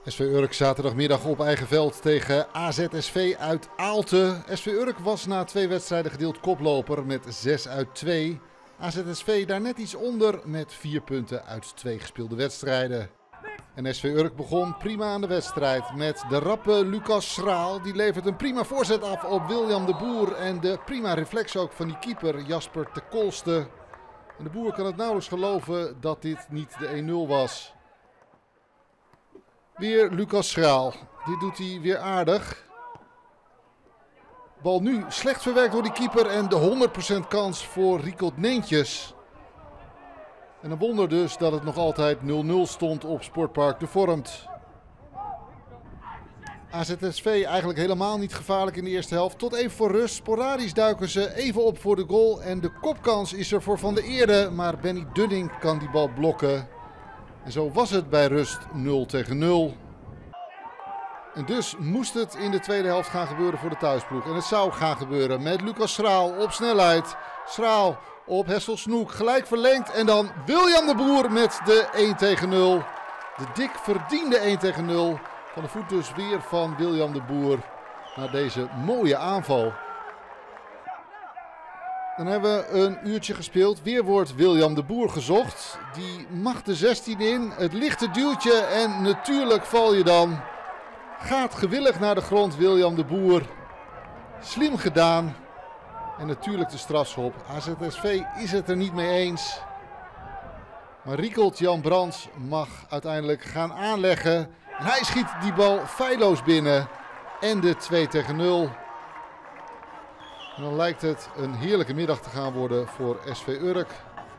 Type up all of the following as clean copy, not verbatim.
SV Urk zaterdagmiddag op eigen veld tegen AZSV uit Aalten. SV Urk was na 2 wedstrijden gedeeld koploper met 6 uit 2. AZSV daar net iets onder met 4 punten uit 2 gespeelde wedstrijden. En SV Urk begon prima aan de wedstrijd met de rappe Lucas Schraal. Die levert een prima voorzet af op William de Boer en de prima reflex ook van die keeper Jasper de Kolste. En de Boer kan het nauwelijks geloven dat dit niet de 1-0 was. Weer Lucas Schraal. Dit doet hij weer aardig. Bal nu slecht verwerkt door die keeper en de 100% kans voor Riekelt Neentjes. En een wonder dus dat het nog altijd 0-0 stond op Sportpark De Vormt. AZSV eigenlijk helemaal niet gevaarlijk in de eerste helft. Tot even voor rust. Sporadisch duiken ze even op voor de goal. En de kopkans is er voor Van der Eerde. Maar Benny Dunning kan die bal blokken. En zo was het bij rust 0-0. En dus moest het in de tweede helft gaan gebeuren voor de thuisploeg. En het zou gaan gebeuren met Lucas Schraal op snelheid. Schraal op Hessel Snoek, gelijk verlengd. En dan William de Boer met de 1-0. De dik verdiende 1-0. Van de voet dus weer van William de Boer. Na deze mooie aanval. Dan hebben we een uurtje gespeeld. Weer wordt William de Boer gezocht. Die mag de 16 in. Het lichte duwtje en natuurlijk val je dan. Gaat gewillig naar de grond William de Boer. Slim gedaan. En natuurlijk de strafschop. AZSV is het er niet mee eens. Maar Riekelt Jan Brands mag uiteindelijk gaan aanleggen. En hij schiet die bal feilloos binnen. En de 2-0. En dan lijkt het een heerlijke middag te gaan worden voor SV Urk.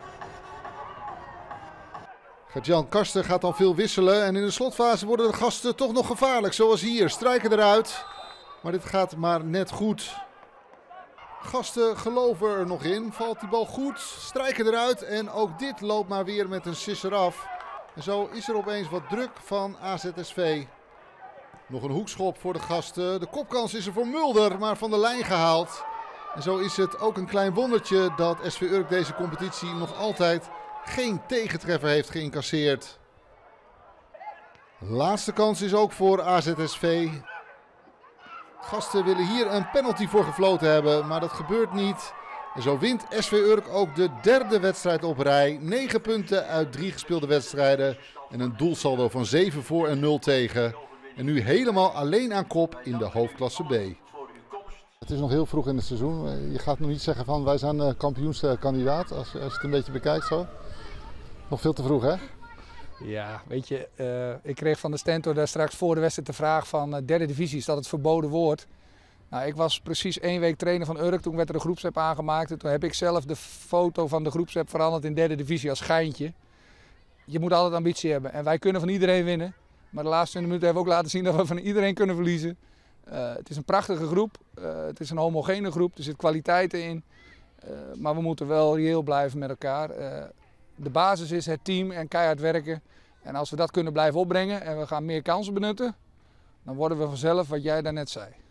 Gert-Jan Karsten gaat dan veel wisselen. En in de slotfase worden de gasten toch nog gevaarlijk. Zoals hier. Strijken eruit. Maar dit gaat maar net goed. Gasten geloven er nog in. Valt die bal goed. Strijken eruit. En ook dit loopt maar weer met een sisser af. En zo is er opeens wat druk van AZSV. Nog een hoekschop voor de gasten. De kopkans is er voor Mulder. Maar van de lijn gehaald. En zo is het ook een klein wondertje dat SV Urk deze competitie nog altijd geen tegentreffer heeft geïncasseerd. Laatste kans is ook voor AZSV. Gasten willen hier een penalty voor gefloten hebben, maar dat gebeurt niet. En zo wint SV Urk ook de 3e wedstrijd op rij. 9 punten uit 3 gespeelde wedstrijden. En een doelsaldo van 7 voor en 0 tegen. En nu helemaal alleen aan kop in de hoofdklasse B. Het is nog heel vroeg in het seizoen. Je gaat nog niet zeggen van wij zijn kampioenskandidaat als je het een beetje bekijkt zo. Nog veel te vroeg, hè? Ja, weet je, ik kreeg van de Stentor daar straks voor de wedstrijd de vraag van 3e divisie, is dat het verboden woord? Nou, ik was precies 1 week trainer van Urk, toen werd er een groepsapp aangemaakt. En toen heb ik zelf de foto van de groepsapp veranderd in 3e divisie als schijntje. Je moet altijd ambitie hebben en wij kunnen van iedereen winnen. Maar de laatste 20 minuten hebben we ook laten zien dat we van iedereen kunnen verliezen. Het is een prachtige groep, het is een homogene groep, er zit kwaliteiten in. Maar we moeten wel reëel blijven met elkaar. De basis is het team en keihard werken. En als we dat kunnen blijven opbrengen en we gaan meer kansen benutten, dan worden we vanzelf wat jij daarnet zei.